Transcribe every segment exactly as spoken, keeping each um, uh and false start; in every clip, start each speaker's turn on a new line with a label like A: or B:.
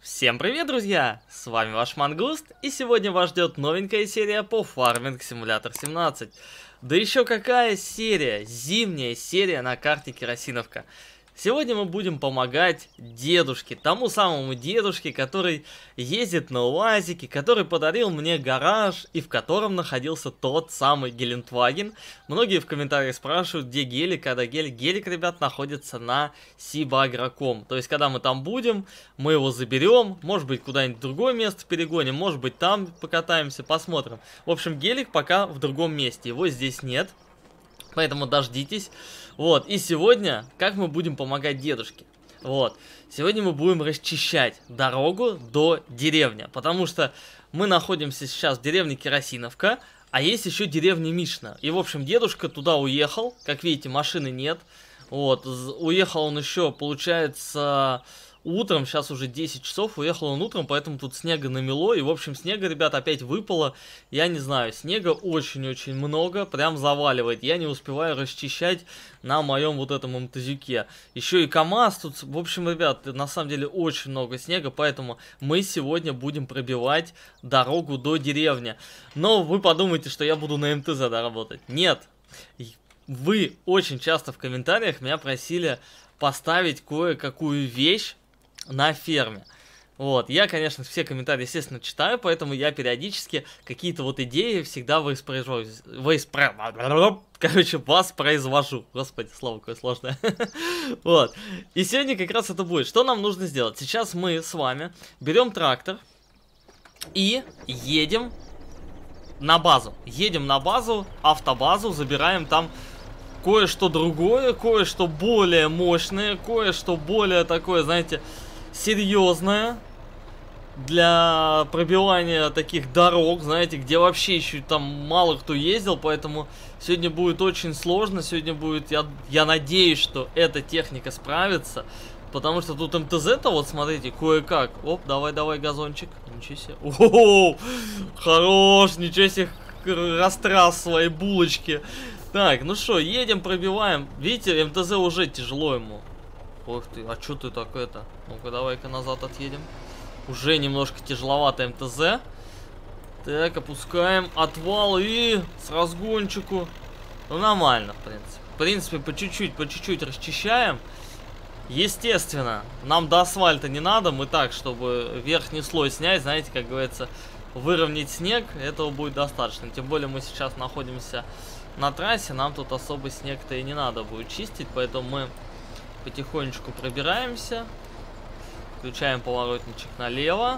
A: Всем привет, друзья! С вами ваш Мангуст, и сегодня вас ждет новенькая серия по Farming Simulator семнадцать. Да еще какая серия! Зимняя серия на карте Керосиновка. Сегодня мы будем помогать дедушке, тому самому дедушке, который ездит на УАЗике, который подарил мне гараж и в котором находился тот самый Гелендваген. Многие в комментариях спрашивают, где гелик, когда гелик. Гелик, ребят, находится на Сибагро точка ком. То есть, когда мы там будем, мы его заберем, может быть, куда-нибудь в другое место перегоним, может быть, там покатаемся, посмотрим. В общем, гелик пока в другом месте, его здесь нет. Поэтому дождитесь. Вот, и сегодня, как мы будем помогать дедушке? Вот, сегодня мы будем расчищать дорогу до деревни. Потому что мы находимся сейчас в деревне Керосиновка, а есть еще деревня Мишна. И, в общем, дедушка туда уехал. Как видите, машины нет. Вот, уехал он еще, получается, утром, сейчас уже десять часов, уехал он утром, поэтому тут снега намело, и, в общем, снега, ребят, опять выпало, я не знаю, снега очень-очень много, прям заваливает, я не успеваю расчищать на моем вот этом МТЗюке. Еще и КамАЗ тут, в общем, ребят, на самом деле очень много снега, поэтому мы сегодня будем пробивать дорогу до деревни. Но вы подумаете, что я буду на МТЗ доработать. Нет, вы очень часто в комментариях меня просили поставить кое-какую вещь на ферме. Вот, я, конечно, все комментарии, естественно, читаю, поэтому я периодически какие-то вот идеи всегда воспроизвожу. Воспро... Короче, воспроизвожу. Господи, слово какое сложное. Вот. И сегодня как раз это будет. Что нам нужно сделать? Сейчас мы с вами берем трактор и едем на базу. Едем на базу, автобазу, забираем там кое-что другое, кое-что более мощное, кое-что более такое, знаете, серьезное для пробивания таких дорог, знаете, где вообще еще там мало кто ездил, поэтому сегодня будет очень сложно, сегодня будет, я, я надеюсь, что эта техника справится, потому что тут МТЗ-то, вот смотрите, кое-как, оп, давай-давай газончик, ничего себе, о-о-о, хорош, ничего себе, растрас свои булочки. Так, ну что, едем, пробиваем. Видите, МТЗ уже тяжело ему. Ох ты, а что ты так это? Ну-ка, давай-ка назад отъедем. Уже немножко тяжеловато МТЗ. Так, опускаем отвал и с разгончику. Ну, нормально, в принципе. В принципе, по чуть-чуть, по чуть-чуть расчищаем. Естественно, нам до асфальта не надо. Мы так, чтобы верхний слой снять, знаете, как говорится, выровнять снег, этого будет достаточно. Тем более мы сейчас находимся на трассе, нам тут особо снег-то и не надо будет чистить, поэтому мы потихонечку пробираемся, включаем поворотничек налево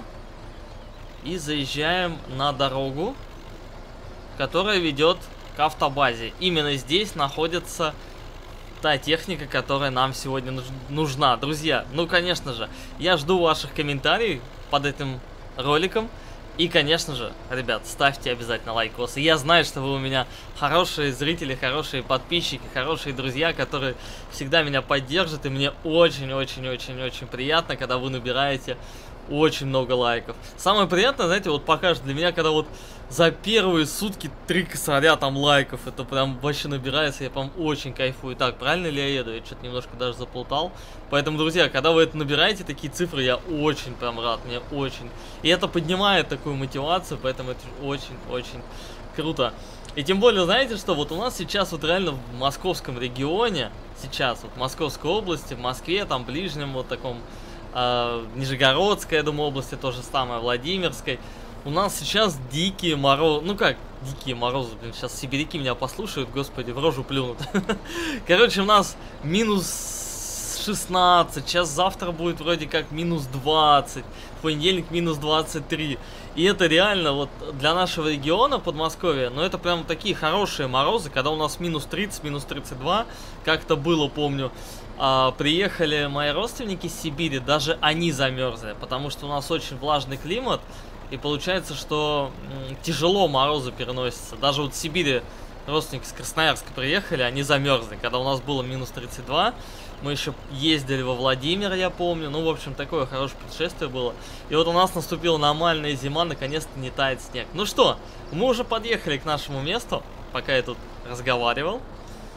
A: и заезжаем на дорогу, которая ведет к автобазе. Именно здесь находится та техника, которая нам сегодня нужна. Друзья, ну конечно же, я жду ваших комментариев под этим роликом. И, конечно же, ребят, ставьте обязательно лайкосы. Я знаю, что вы у меня хорошие зрители, хорошие подписчики, хорошие друзья, которые всегда меня поддержат. И мне очень-очень-очень-очень приятно, когда вы набираете очень много лайков. Самое приятное, знаете, вот пока что для меня, когда вот за первые сутки три косаря там лайков, это прям вообще набирается, я прям очень кайфую. Так, правильно ли я еду? Я что-то немножко даже заплутал. Поэтому, друзья, когда вы это набираете, такие цифры, я очень прям рад, мне очень. И это поднимает такую мотивацию, поэтому это очень-очень круто. И тем более, знаете что, вот у нас сейчас вот реально в московском регионе, сейчас вот в Московской области, в Москве, там ближнем вот таком, э, Нижегородской, я думаю, области, то же самое, Владимирской, у нас сейчас дикие морозы, ну как дикие морозы, блин, сейчас сибиряки меня послушают, господи, в рожу плюнут. Короче, у нас минус шестнадцать, сейчас завтра будет вроде как минус двадцать, в понедельник минус двадцать три. И это реально вот для нашего региона, Подмосковья, но это прям такие хорошие морозы, когда у нас минус тридцать, минус тридцать два, как-то было, помню. А, приехали мои родственники из Сибири, даже они замерзли, потому что у нас очень влажный климат. И получается, что м, тяжело морозы переносятся. Даже вот в Сибири родственники с Красноярска приехали, они замерзли. Когда у нас было минус тридцать два, мы еще ездили во Владимир, я помню. Ну, в общем, такое хорошее путешествие было. И вот у нас наступила нормальная зима, наконец-то не тает снег. Ну что, мы уже подъехали к нашему месту, пока я тут разговаривал.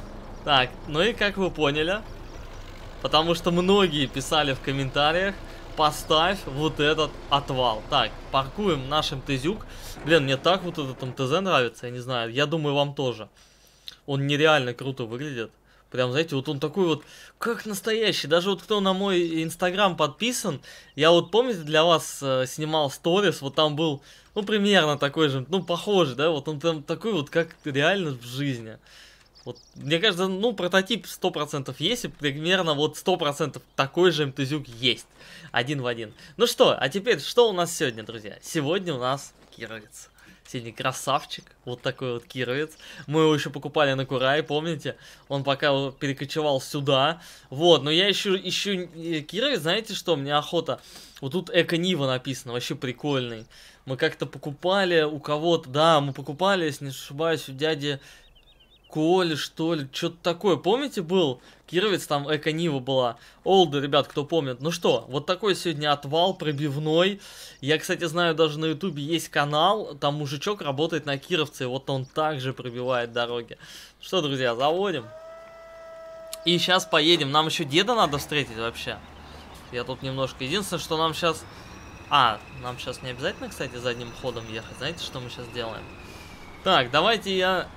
A: Так, ну и как вы поняли, потому что многие писали в комментариях поставь вот этот отвал. Так, паркуем наш МТЗюк. Блин, мне так вот этот МТЗ нравится, я не знаю. Я думаю, вам тоже. Он нереально круто выглядит. Прям, знаете, вот он такой вот, как настоящий. Даже вот кто на мой инстаграм подписан, я вот, помните, для вас э, снимал сторис, вот там был, ну, примерно такой же, ну, похожий, да, вот он прям такой вот, как реально в жизни. Вот, мне кажется, ну, прототип сто процентов есть, и примерно вот сто процентов такой же МТЗюк есть. Один в один. Ну что, а теперь, что у нас сегодня, друзья? Сегодня у нас кировец. Сегодня красавчик, вот такой вот кировец. Мы его еще покупали на Курае, помните? Он пока перекочевал сюда. Вот, но я ищу, ищу кировец, знаете что, мне охота. Вот тут Эко-Нива написано, вообще прикольный. Мы как-то покупали у кого-то, да, мы покупали, если не ошибаюсь, у дяди Коли, что ли, что-то такое. Помните, был кировец, там Эко-Нива была. Олды, ребят, кто помнит. Ну что, вот такой сегодня отвал пробивной. Я, кстати, знаю, даже на ютубе есть канал, там мужичок работает на кировце, и вот он также пробивает дороги. Что, друзья, заводим. И сейчас поедем. Нам еще деда надо встретить вообще. Я тут немножко... Единственное, что нам сейчас... А, нам сейчас не обязательно, кстати, задним ходом ехать. Знаете, что мы сейчас делаем? Так, давайте я...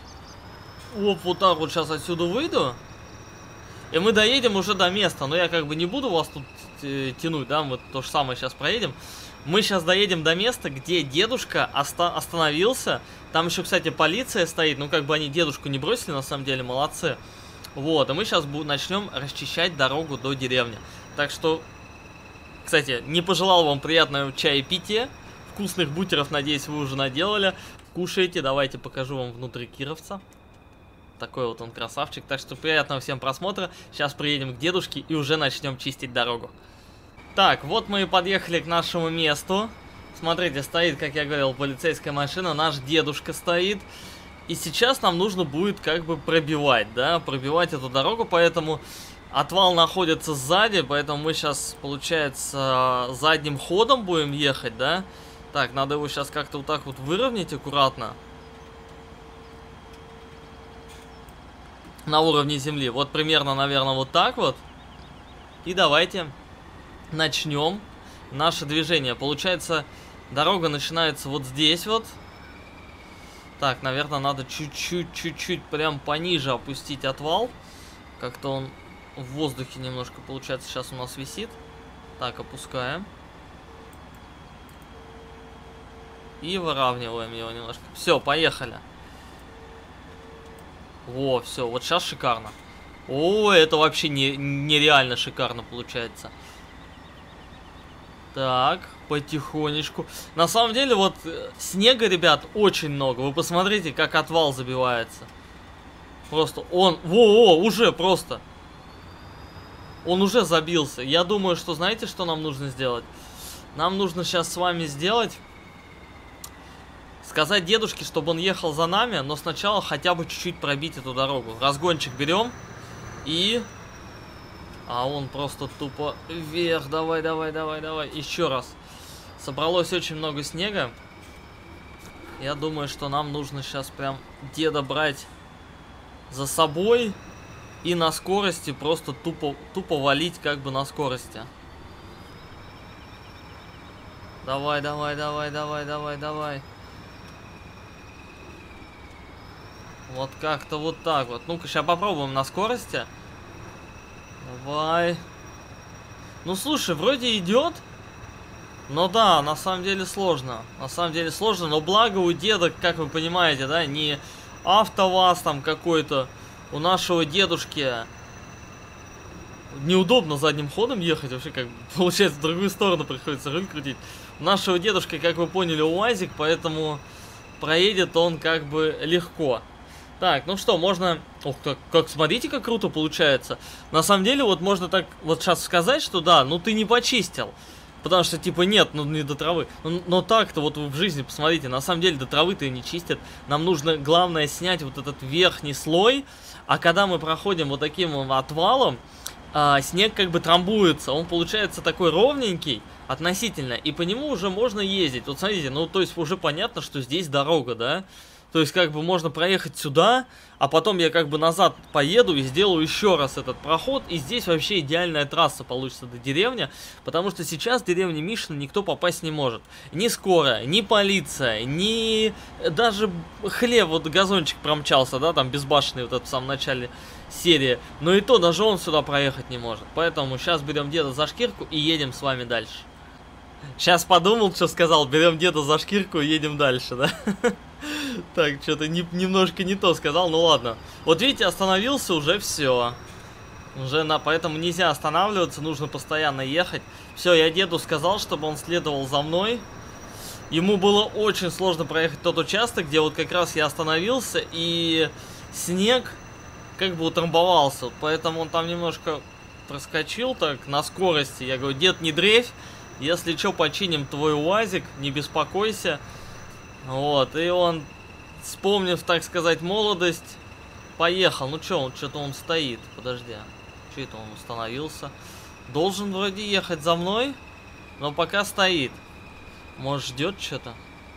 A: Оп, вот так вот сейчас отсюда выйду. И мы доедем уже до места. Но я как бы не буду вас тут э, тянуть, да, мы то же самое сейчас проедем. Мы сейчас доедем до места, где дедушка оста остановился. Там еще, кстати, полиция стоит. Ну, как бы они дедушку не бросили, на самом деле, молодцы. Вот, и мы сейчас начнем расчищать дорогу до деревни. Так что, кстати, не пожелал вам приятного чаепития. Вкусных бутеров, надеюсь, вы уже наделали. Кушаете, давайте покажу вам внутри кировца. Такой вот он красавчик. Так что приятного всем просмотра. Сейчас приедем к дедушке и уже начнем чистить дорогу. Так, вот мы и подъехали к нашему месту. Смотрите, стоит, как я говорил, полицейская машина. Наш дедушка стоит. И сейчас нам нужно будет как бы пробивать, да, пробивать эту дорогу. Поэтому отвал находится сзади. Поэтому мы сейчас, получается, задним ходом будем ехать, да. Так, надо его сейчас как-то вот так вот выровнять аккуратно. На уровне земли. Вот примерно, наверное, вот так вот. И давайте начнем наше движение. Получается, дорога начинается вот здесь вот. Так, наверное, надо чуть-чуть, чуть-чуть прям пониже опустить отвал. Как-то он в воздухе немножко, получается, сейчас у нас висит. Так, опускаем. И выравниваем его немножко. Все, поехали. Во, все, вот сейчас шикарно. О, это вообще не, нереально шикарно получается. Так, потихонечку. На самом деле, вот снега, ребят, очень много. Вы посмотрите, как отвал забивается. Просто он... Во-во, уже просто. Он уже забился. Я думаю, что знаете, что нам нужно сделать? Нам нужно сейчас с вами сделать... Сказать дедушке, чтобы он ехал за нами, но сначала хотя бы чуть-чуть пробить эту дорогу. Разгончик берем и... А он просто тупо вверх. Давай, давай, давай, давай. Еще раз. Собралось очень много снега. Я думаю, что нам нужно сейчас прям деда брать за собой и на скорости просто тупо, тупо валить как бы на скорости. Давай, давай, давай, давай, давай, давай. Вот как-то вот так вот. Ну-ка, сейчас попробуем на скорости. Давай. Ну, слушай, вроде идет. Но да, на самом деле сложно. На самом деле сложно, но благо у деда, как вы понимаете, да, не АвтоВАЗ там какой-то. У нашего дедушки неудобно задним ходом ехать. Вообще, как получается, в другую сторону приходится руль крутить. У нашего дедушки, как вы поняли, УАЗик, поэтому проедет он как бы легко. Так, ну что, можно... Ох, как, как, смотрите, как круто получается. На самом деле, вот можно так вот сейчас сказать, что да, ну ты не почистил. Потому что, типа, нет, ну не до травы. Но, но так-то вот в жизни, посмотрите, на самом деле до травы-то и не чистят. Нам нужно, главное, снять вот этот верхний слой. А когда мы проходим вот таким вот отвалом, а, снег как бы трамбуется. Он получается такой ровненький относительно. И по нему уже можно ездить. Вот смотрите, ну то есть уже понятно, что здесь дорога, да? То есть, как бы, можно проехать сюда, а потом я, как бы, назад поеду и сделаю еще раз этот проход. И здесь вообще идеальная трасса получится до деревни. Потому что сейчас в деревне Мишина никто попасть не может. Ни скорая, ни полиция, ни... Даже хлеб, вот газончик промчался, да, там, безбашенный вот этот в самом начале серии. Но и то, даже он сюда проехать не может. Поэтому сейчас берем деда за шкирку и едем с вами дальше. Сейчас подумал, что сказал, берем деда за шкирку и едем дальше, да? Так, что-то не, немножко не то сказал, ну ладно. Вот видите, остановился, уже все. Уже на, поэтому нельзя останавливаться, нужно постоянно ехать. Все, я деду сказал, чтобы он следовал за мной. Ему было очень сложно проехать тот участок, где вот как раз я остановился, и снег как бы утрамбовался. Поэтому он там немножко проскочил так на скорости. Я говорю, дед, не дрейфь. Если что, починим твой УАЗик, не беспокойся. Вот, и он, вспомнив, так сказать, молодость, поехал. Ну что, он что-то он стоит. Подожди, что это он остановился? Должен вроде ехать за мной, но пока стоит. Может, ждет что-то?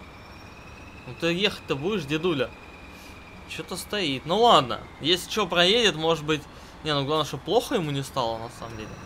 A: Ну ты ехать-то будешь, дедуля? Что-то стоит. Ну ладно, если что проедет, может быть... Не, ну главное, чтобы плохо ему не стало, на самом деле.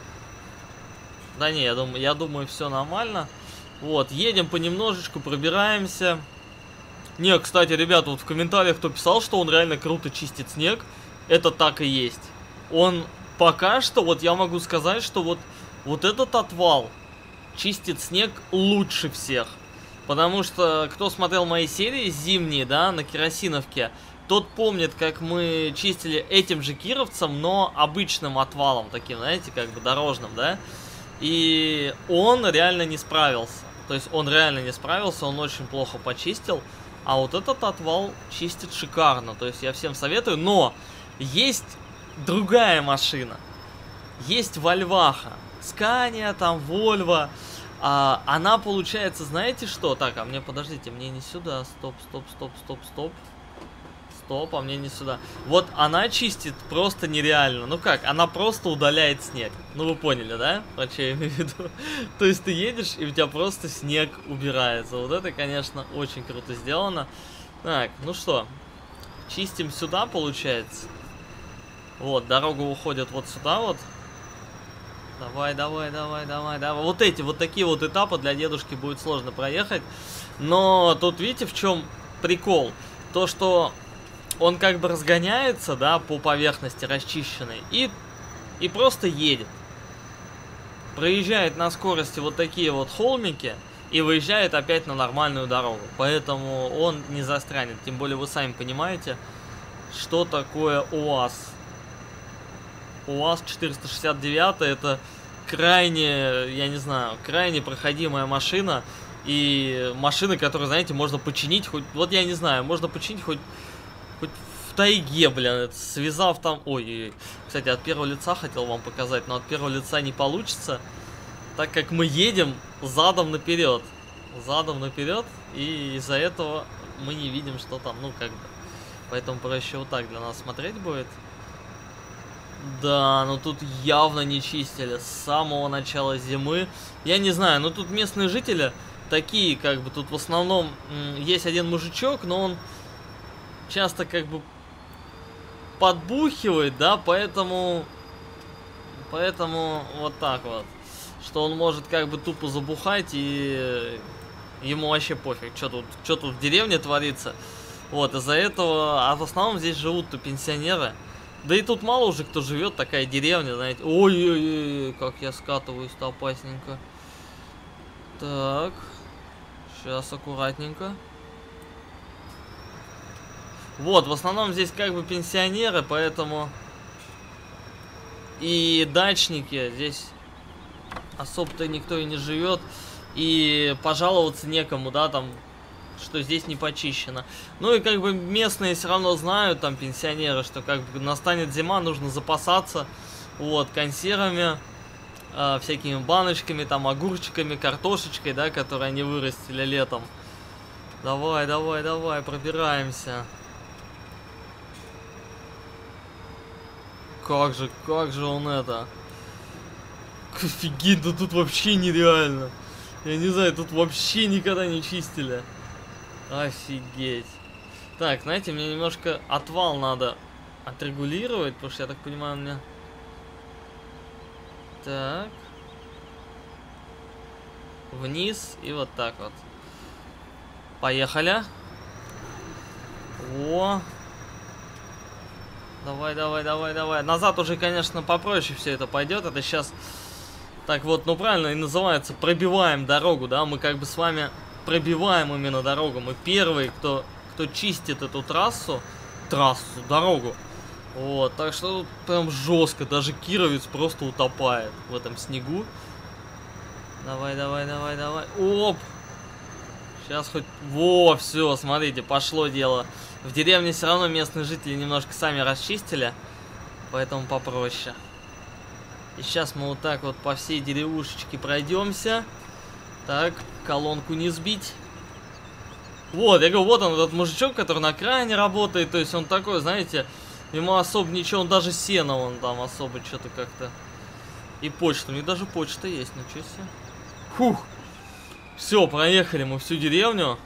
A: Да не, я думаю, я думаю, все нормально. Вот, едем понемножечку, пробираемся. Не, кстати, ребята, вот в комментариях кто писал, что он реально круто чистит снег, это так и есть. Он пока что, вот я могу сказать, что вот, вот этот отвал чистит снег лучше всех. Потому что, кто смотрел мои серии зимние, да, на керосиновке, тот помнит, как мы чистили этим же кировцем, но обычным отвалом, таким, знаете, как бы дорожным, да. И он реально не справился. То есть он реально не справился, он очень плохо почистил. А вот этот отвал чистит шикарно. То есть я всем советую. Но есть другая машина. Есть Вольваха. Скания, там, Вольво. А, она получается, знаете что? Так, а мне, подождите, мне не сюда. Стоп, стоп, стоп, стоп, стоп. Стоп, а мне не сюда. Вот она чистит просто нереально. Ну как, она просто удаляет снег. Ну вы поняли, да? Про что я имею в виду? То есть ты едешь, и у тебя просто снег убирается. Вот это, конечно, очень круто сделано. Так, ну что, чистим сюда, получается. Вот, дорога уходит вот сюда вот. Давай, давай, давай, давай, давай. Вот эти, вот такие вот этапы для дедушки будет сложно проехать. Но тут видите, в чем прикол? То, что он как бы разгоняется, да, по поверхности расчищенной и, и просто едет. Проезжает на скорости вот такие вот холмики и выезжает опять на нормальную дорогу. Поэтому он не застрянет. Тем более вы сами понимаете, что такое УАЗ. УАЗ четыреста шестьдесят девять это крайне, я не знаю, крайне проходимая машина. И машина, которую, знаете, можно починить хоть, вот я не знаю, можно починить хоть Хоть в тайге, блин, связав там... Ой, кстати, от первого лица хотел вам показать, но от первого лица не получится, так как мы едем задом наперед. Задом наперед, и из-за этого мы не видим, что там, ну, как бы. Поэтому проще вот так для нас смотреть будет. Да, ну тут явно не чистили с самого начала зимы. Я не знаю, ну тут местные жители такие, как бы, тут в основном есть один мужичок, но он... часто как бы подбухивает, да, поэтому, поэтому вот так вот, что он может как бы тупо забухать и ему вообще пофиг, что тут, что тут в деревне творится, вот, из-за этого, а в основном здесь живут-то пенсионеры, да и тут мало уже кто живет, такая деревня, знаете, ой-ой-ой, как я скатываюсь-то опасненько, так, сейчас аккуратненько. Вот, в основном здесь как бы пенсионеры, поэтому и дачники, здесь особо-то никто и не живет, и пожаловаться некому, да, там, что здесь не почищено. Ну и как бы местные все равно знают, там, пенсионеры, что как бы настанет зима, нужно запасаться, вот, консервами, э, всякими баночками, там, огурчиками, картошечкой, да, которые они вырастили летом. Давай, давай, давай, пробираемся. Как же, как же он это... Офигеть, да тут вообще нереально. Я не знаю, тут вообще никогда не чистили. Офигеть. Так, знаете, мне немножко отвал надо отрегулировать, потому что, я так понимаю, у меня... Так. Вниз и вот так вот. Поехали. О. Давай, давай, давай, давай. Назад уже, конечно, попроще все это пойдет. Это сейчас... Так вот, ну правильно и называется, пробиваем дорогу, да? Мы как бы с вами пробиваем именно дорогу. Мы первые, кто, кто чистит эту трассу. Трассу, дорогу. Вот, так что тут прям жестко. Даже Кировец просто утопает в этом снегу. Давай, давай, давай, давай. Оп! Сейчас хоть... Во, все, смотрите, пошло дело. В деревне все равно местные жители немножко сами расчистили. Поэтому попроще. И сейчас мы вот так вот по всей деревушечке пройдемся. Так, колонку не сбить. Вот, я говорю, вот он, этот мужичок, который на крайне работает. То есть он такой, знаете, ему особо ничего, он даже сено, он там особо что-то как-то... И почта, у них даже почта есть, ничего себе. Фух. Все, проехали мы всю деревню.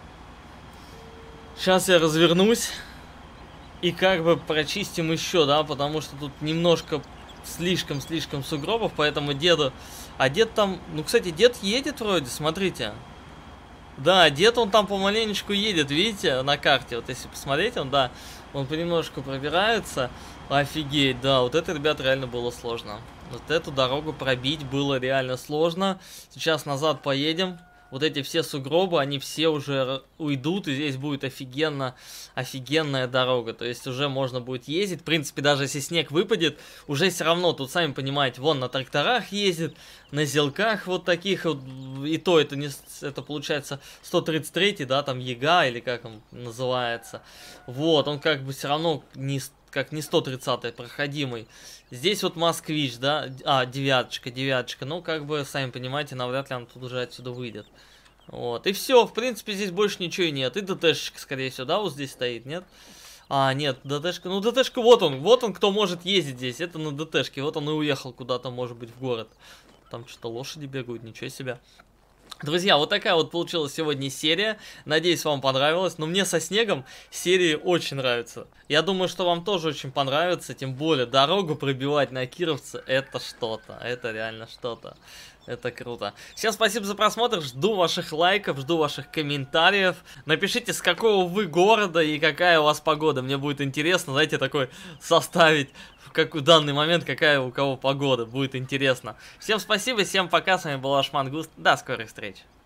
A: Сейчас я развернусь. И как бы прочистим еще, да, потому что тут немножко слишком-слишком сугробов, поэтому деду... А дед там... Ну, кстати, дед едет вроде, смотрите. Да, дед он там помаленечку едет, видите, на карте. Вот если посмотреть, он, да, он понемножку пробирается. Офигеть, да, вот это, ребят, реально было сложно. Вот эту дорогу пробить было реально сложно. Сейчас назад поедем. Вот эти все сугробы, они все уже уйдут, и здесь будет офигенно, офигенная дорога. То есть уже можно будет ездить. В принципе, даже если снег выпадет, уже все равно, тут сами понимаете, вон на тракторах ездит, на зелках вот таких вот. И то это не, это получается сто тридцать третий, да, там Яга, или как он называется. Вот, он как бы все равно не, как не сто тридцатый, проходимый. Здесь вот москвич, да, а, девяточка, девяточка, ну, как бы, сами понимаете, навряд ли он тут уже отсюда выйдет. Вот, и все, в принципе, здесь больше ничего и нет. И ДТшечка, скорее всего, да, вот здесь стоит, нет? А, нет, ДТшка, ну, ДТшка, вот он, вот он, кто может ездить здесь, это на ДТшке, вот он и уехал куда-то, может быть, в город. Там что-то лошади бегают, ничего себе. Друзья, вот такая вот получилась сегодня серия. Надеюсь, вам понравилось. Но мне со снегом серии очень нравятся. Я думаю, что вам тоже очень понравится. Тем более, дорогу пробивать на Кировце — это что-то. Это реально что-то. Это круто. Всем спасибо за просмотр. Жду ваших лайков, жду ваших комментариев. Напишите, с какого вы города и какая у вас погода. Мне будет интересно, знаете, такой составить... Как в данный момент, какая у кого погода, будет интересно. Всем спасибо, всем пока, с вами был ваш Мангуст, до скорой встречи.